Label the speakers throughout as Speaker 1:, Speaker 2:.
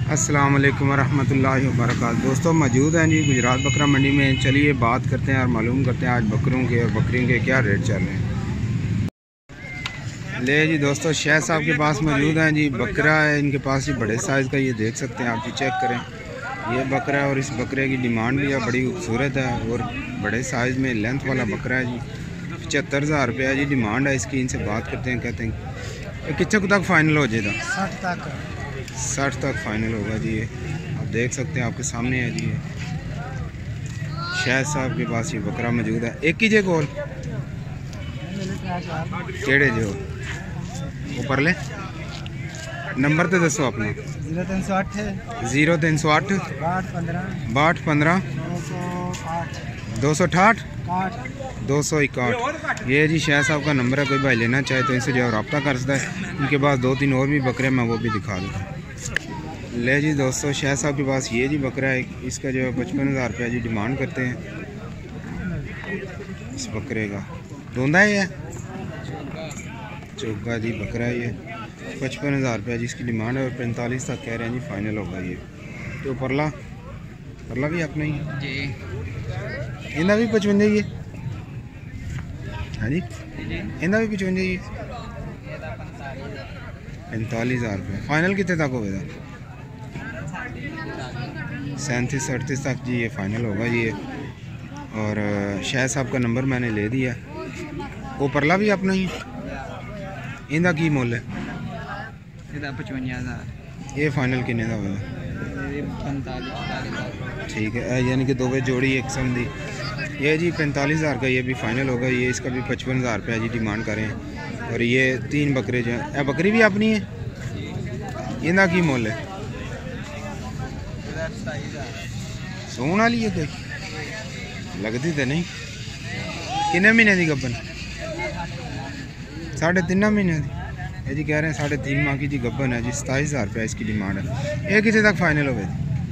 Speaker 1: अस्सलाम वालेकुम रहमतुल्लाहि व बरकातहू। दोस्तों मौजूद हैं जी गुजरात बकरा मंडी में। चलिए बात करते हैं और मालूम करते हैं आज बकरों के और बकरियों के क्या रेट चल रहे हैं। ले जी दोस्तों, शेख साहब के पास मौजूद हैं जी। बकरा है इनके पास जी बड़े साइज़ का, ये देख सकते हैं आप जी, चेक करें। ये बकरा है और इस बकरे की डिमांड भी है, बड़ी खूबसूरत है और बड़े साइज़ में लेंथ वाला बकरा है जी। 75,000 रुपया जी डिमांड है इसकी। इनसे बात करते हैं, कहते हैं कितने तक फाइनल हो जाएगा? 60 तक फाइनल होगा जी। ये आप देख सकते हैं, आपके सामने है जी। ये शेख साहब के पास ये बकरा मौजूद है। एक ही जे गोल केड़े जो ऊपर ले नंबर तो दसो अपना। 0308 62 15 268 261। ये जी शाह साहब का नंबर है। कोई भाई लेना चाहे तो इनसे जो रब्ता कर सकता है। इनके पास 2-3 और भी बकरे मैं वो भी दिखा दूँ। ले जी दोस्तों, शाह साहब के पास ये जी बकरा है। इसका जो है 55,000 रुपया जी डिमांड करते हैं इस बकरे का। धोंदा है चौका जी बकरा है ये। 55,000 रुपया जी इसकी डिमांड है और 45 तक कह रहे हैं जी फाइनल होगा ये। तो परला भी अपना ही जी। इन्हें भी 55 ही है। हाँ जी, इन्हें भी 55 ही है। 45,000 रुपये फाइनल कितने तक होगा? 37-38 तक जी ये फाइनल होगा ये। और शाह साहब का नंबर मैंने ले दिया। वो परला भी अपना ही। इनका की मुल है?
Speaker 2: 55,000।
Speaker 1: ये फाइनल किन्ने का होगा?
Speaker 2: 45,000।
Speaker 1: ठीक है, यानी कि 2 बजे जोड़ी एक समझी। ये जी 45,000 का ये भी फाइनल होगा ये। इसका भी 55,000 रुपया जी डिमांड करें। और ये 3 बकरे जो हैं, बकरी भी अपनी है। इनका की मुल है? सोन वाली है कोई लगती तो नहीं। किन्ने महीने की गब्बन? 3.5 महीने की। ये जी कह रहे हैं 3.5 माह की जी गब्बन है जी। 27,000 रुपया इसकी डिमांड है। ये कितने तक फाइनल हो गए?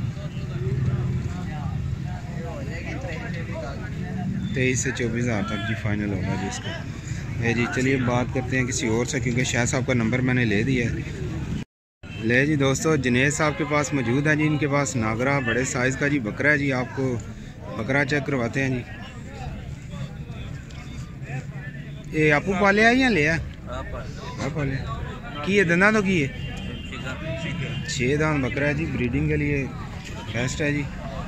Speaker 1: 23 से 24,000 तक जी फाइनल होगा जी इसका। ये जी चलिए बात करते हैं किसी और से, क्योंकि शाह साहब का नंबर मैंने ले दिया है। ले जी दोस्तों, जुनेद साहब के पास मौजूद है जी। इनके पास नागरा बड़े साइज़ का जी बकरा है जी। आपको बकरा चेक करवाते हैं जी। ये आपू पाले या लिया? आप पाले की है दंदा तो की है? 6 दांत बकरा है जी। ब्रीडिंग के लिए बेस्ट है जी।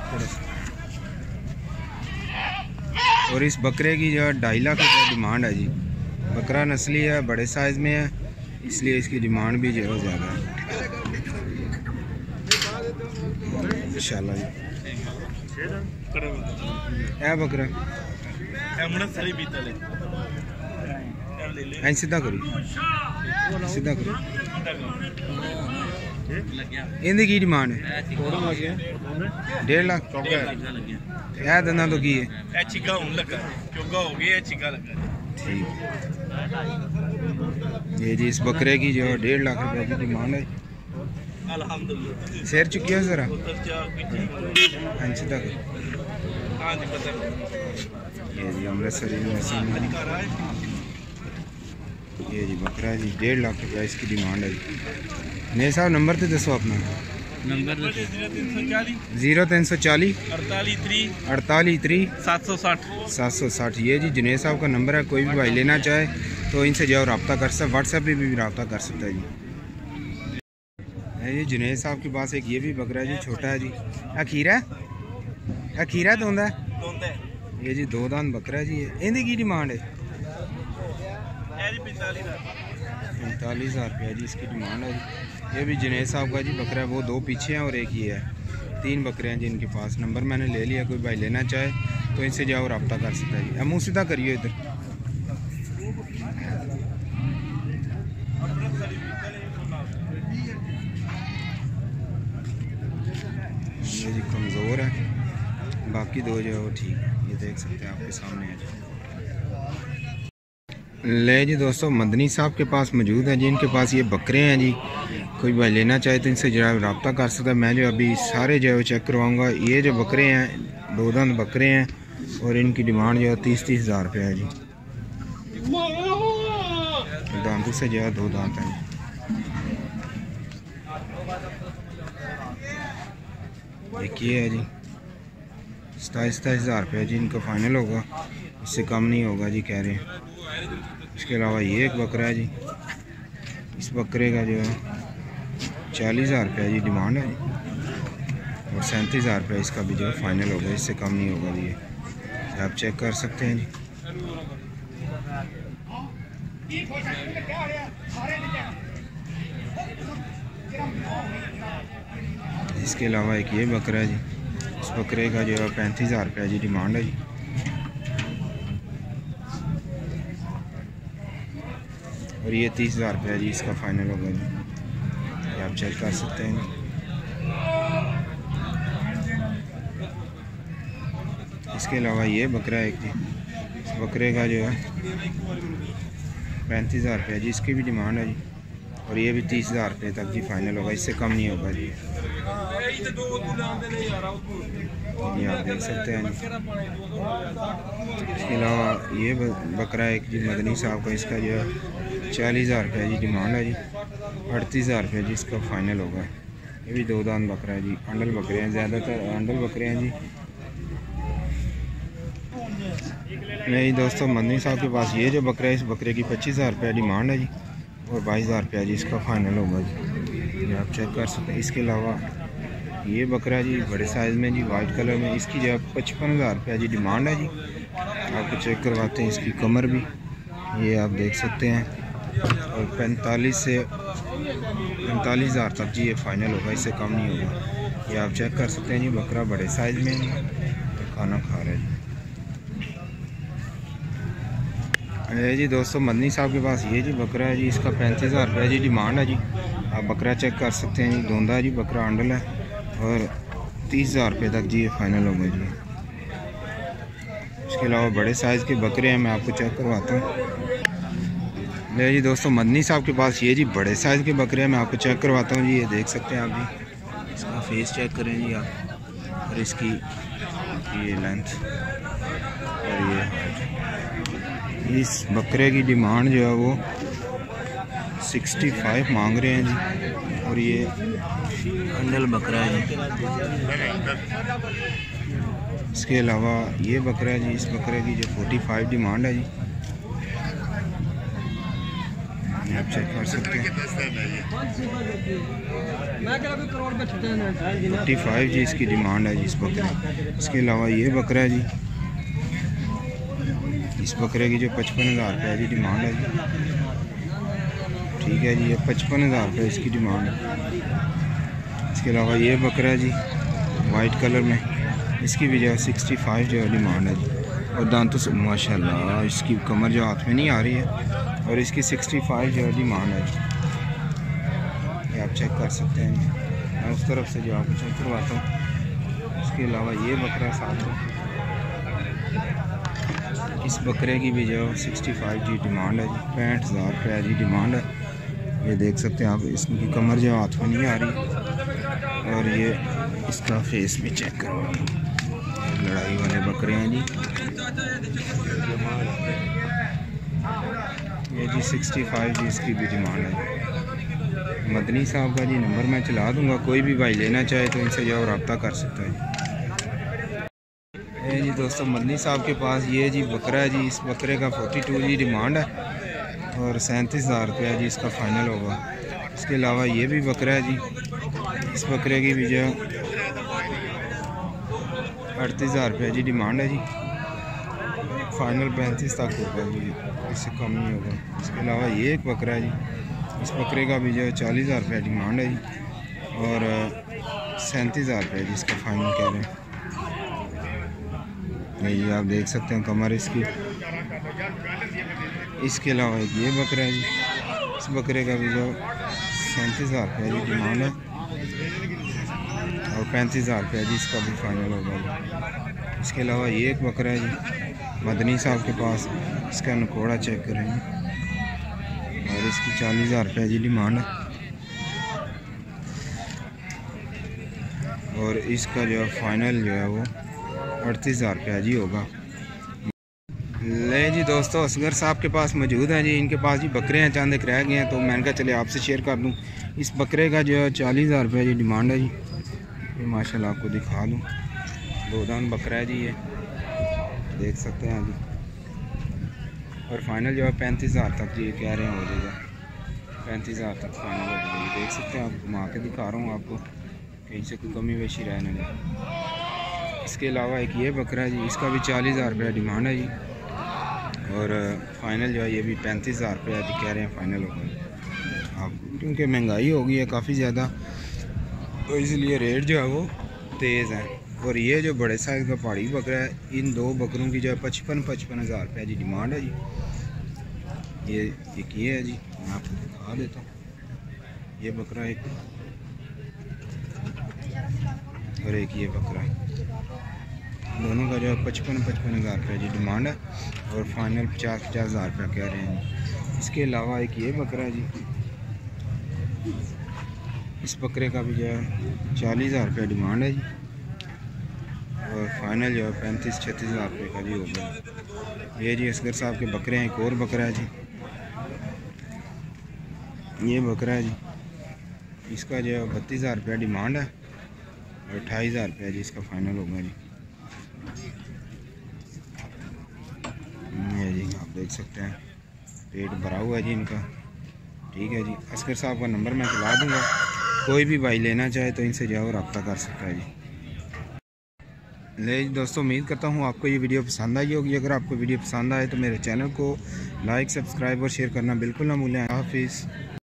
Speaker 1: और इस बकरे की जो 2.5 लाख रुपये डिमांड है जी। बकरा नस्ली है, बड़े साइज़ में है, इसलिए इसकी डिमांड भी जो है ज़्यादा है इंशाल्लाह जी। है बकरा सीधा करी सीधा करी। इनकी की डिमांड है? 1.5 लाख। है दंदा तो की है? ठीक। ये जी इस बकरे की जो 1.5 लाख रुपए की डिमांड है। शेर चुकी है ज़रा सीधा कर। ये जी अमृतसर ये जी बकरा जी 1.5 लाख रुपया इसकी डिमांड है जी। मेरे साहब नंबर तो दसो अपना।
Speaker 2: नंबर
Speaker 1: 0340 48
Speaker 2: 760।
Speaker 1: ये जी जुनेद साहब का नंबर है। कोई भी भाई लेना चाहे तो इनसे जो रब्ता कर सकता है। व्हाट्सएप पे भी रब्ता कर सकता है जी। ये जुनेद साहब के पास एक ये भी बकरा है जी, छोटा है जी। खीरा धोंदा है। ये जी 2 दांत बकरा है जी। इनकी की डिमांड है? 45,000 रुपया जी इसकी डिमांड है जी। ये भी जुनेद साहब का जी बकरा है। वो 2 पीछे हैं और एक ये है। 3 बकरे हैं जी इनके पास। नंबर मैंने ले लिया। कोई भाई लेना चाहे तो इनसे जाओ रब्ता कर सकता है जी। मुँह सीधा करिए इधर। ये जी कमज़ोर है, बाकी 2 जो है वो ठीक है। ये देख सकते हैं आपके सामने है। ले जी दोस्तों, मदनी साहब के पास मौजूद है जी। इनके पास ये बकरे हैं जी। कोई भाई लेना चाहे तो इनसे जो है रब्ता कर सकता है। मैं जो अभी सारे जो है चेक करवाऊँगा। ये जो बकरे हैं 2 दांत बकरे हैं और इनकी डिमांड जो है 30,000 रुपये है जी। दांतों से जो है 2 दांत हैं। देखिए है जी 27,000 रुपये जी इनका फाइनल होगा, इससे कम नहीं होगा जी कह रहे हैं। इसके अलावा ये एक बकरा है जी, इस बकरे का जो है 40,000 रुपये जी डिमांड है जी, और 37,000 रुपये इसका भी जो है फाइनल होगा, इससे कम नहीं होगा जी। ये आप चेक कर सकते हैं जी। इसके अलावा एक ये बकरा है जी, इस बकरे का जो है 35,000 रुपये जी डिमांड है जी। और ये 30,000 रुपये जी इसका फाइनल होगा जी, ये आप चेक कर सकते हैं जी। इसके अलावा ये बकरा है एक जी, इस बकरे का जो है 35,000 रुपये जी इसकी भी डिमांड है जी, और ये भी 30,000 रुपये तक जी फाइनल होगा, इससे कम नहीं होगा जी। ये आप देख सकते हैं। इसके अलावा ये बकरा एक जी मदनी साहब का, इसका जो है 40,000 रुपये जी डिमांड है जी, 38,000 रुपये जी इसका फाइनल होगा। ये भी 2 दांत बकरा है जी, अंडल बकरे हैं, ज़्यादातर अंडल बकरे हैं जी। नहीं दोस्तों, मदनी साहब के पास ये जो बकरा है, इस बकरे की 25,000 रुपये डिमांड है जी, और 22,000 रुपया जी इसका फाइनल होगा जी, ये आप चेक कर सकते हैं। इसके अलावा ये बकरा जी बड़े साइज़ में जी, वाइट कलर में, इसकी जो है 55,000 रुपया जी डिमांड है जी। आपको चेक करवाते हैं इसकी कमर भी, ये आप देख सकते हैं, और 45,000 तक जी ये फाइनल होगा, इससे कम नहीं होगा। ये आप चेक कर सकते हैं जी, बकरा बड़े साइज़ में जी, तो खाना खा रहा है जी। जी दोस्तों, मदनी साहब के पास ये जी बकरा है जी, इसका 35,000 रुपये जी डिमांड है जी। आप बकरा चेक कर सकते हैं जी, दोंदा है जी, बकरा अंडल है, और 30,000 रुपये तक जी ये फाइनल होगा जी। इसके अलावा बड़े साइज़ के बकरे हैं, मैं आपको चेक करवाता हूँ। जी दोस्तों, मदनी साहब के पास ये जी बड़े साइज़ के बकरे हैं, मैं आपको चेक करवाता हूँ जी। ये देख सकते हैं आप जी, इसका फेस चेक करें जी आप, और इसकी ये लेंथ और ये हाइट। इस बकरे की डिमांड जो है वो 65 मांग रहे हैं जी, और ये अंडल बकरा है जी। इसके अलावा ये बकरा है जी, इस बकरे की जो 45 डिमांड है जी, आप चेक कर सकते हैं। 45 जी इसकी डिमांड है जी इस बकरे। इसके अलावा ये बकरा है जी, इस बकरे की जो 55,000 रुपये की डिमांड है जी, ठीक है जी, ये 55,000 रुपये इसकी डिमांड है। इसके अलावा ये बकरा है जी वाइट कलर में, इसकी भी जो है 65 जो है डिमांड है जी, और दांतों से माशाल्लाह इसकी कमर जो हाथ में नहीं आ रही है, और इसकी 65 जो है डिमांड है जी, ये आप चेक कर सकते हैं। मैं उस तरफ से जो आपको चेक करवाता हूँ। इसके अलावा ये बकरा साथ है, इस बकरे की भी जो 65 जी डिमांड है जी, 65,000 रुपये जी डिमांड है। ये देख सकते हैं आप, इसकी कमर जो हाथ में नहीं आ रही, और ये इसका फेस भी चेक करो, लड़ाई वाले बकरे हैं जी। ये जी 65 जी इसकी भी डिमांड है। मदनी साहब का जी नंबर मैं चला दूंगा, कोई भी भाई लेना चाहे तो इनसे जो रब्ता कर सकता है। ये जी दोस्तों, मदनी साहब के पास ये जी बकरा है जी, इस बकरे का 42 जी डिमांड है, और 37,000 रुपया जी इसका फाइनल होगा। इसके अलावा ये भी बकरा है जी, इस बकरे की भी जो 38,000 रुपया जी डिमांड है जी, फाइनल 35 तक होगा जी, इससे कम नहीं होगा। इसके अलावा ये एक बकरा है जी, इस बकरे का भी जो 40,000 रुपया डिमांड है जी, और 37,000 रुपया जी इसका फाइनल कह रहे हैं। ये आप देख सकते हैं कमर इसकी। इसके अलावा एक ये बकरा है जी, इस बकरे का भी जो 37,000 रुपया जी डिमांड है, और 35,000 रुपया जी इसका भी फाइनल होगा। इसके अलावा ये एक बकरा है जी मदनी साहब के पास, इसका नकोड़ा चेक करेंगे, और इसकी 40,000 रुपया जी डिमांड है, और इसका जो फाइनल जो है वो 38,000 रुपया जी होगा। ले जी दोस्तों, असगर साहब के पास मौजूद हैं जी, इनके पास जी बकरे हैं, चंद एक रह गए हैं, तो मैंने कहा चले आपसे शेयर कर दूं। इस बकरे का जो है 40,000 रुपया जी डिमांड है जी, ये माशाल्लाह आपको दिखा दूँ, 2 दांत बकरा है जी, ये देख सकते हैं अभी। और फाइनल जो है 35,000 तक जी कह रहे हैं हो जाएगा, 35,000 तक फाइनल हो जाएगा। देख सकते हैं, आप घुमा के दिखा रहा हूँ आपको, कहीं से कोई कमी वेशी रहने नहीं। इसके अलावा एक ये बकरा है जी, इसका भी 40,000 रुपया डिमांड है जी। और फाइनल जो है ये भी 35,000 रुपया जी कह रहे हैं फाइनल होगा आप, क्योंकि महंगाई हो गई है काफ़ी ज़्यादा, तो इसलिए रेट जो है वो तेज़ है। और ये जो बड़े साइज़ का पहाड़ी बकरा है, इन 2 बकरों की जो है 55,000 रुपया जी डिमांड है जी। ये एक ये है जी, मैं आपको दिखा देता हूँ। ये बकरा एक, और एक ये बकरा है, दोनों का जो है 55,000 रुपया जी डिमांड है। और फाइनल 50,000 रुपया कह रहे हैं जी। इसके अलावा एक ये बकरा है जी, इस बकरे का भी जो है 40,000 रुपया डिमांड है जी। और फाइनल जो है 35-36,000 रुपये का जी हो गया। ये जी असगर साहब के बकरे हैं। एक और बकरा है जी, ये बकरा है जी, इसका जो है 32,000 रुपया डिमांड है और 28,000 रुपया जी इसका फाइनल होगा जी। ये जी आप देख सकते हैं, पेट भरा हुआ है जी इनका। ठीक है जी, असगर साहब का नंबर मैं खिला दूँगा, कोई भी भाई लेना चाहे तो इनसे जाओ रब्ता कर सकता है जी। ले दोस्तों, उम्मीद करता हूँ आपको ये वीडियो पसंद आई होगी। अगर आपको वीडियो पसंद आए तो मेरे चैनल को लाइक, सब्सक्राइब और शेयर करना बिल्कुल ना भूलें। हाफिज़।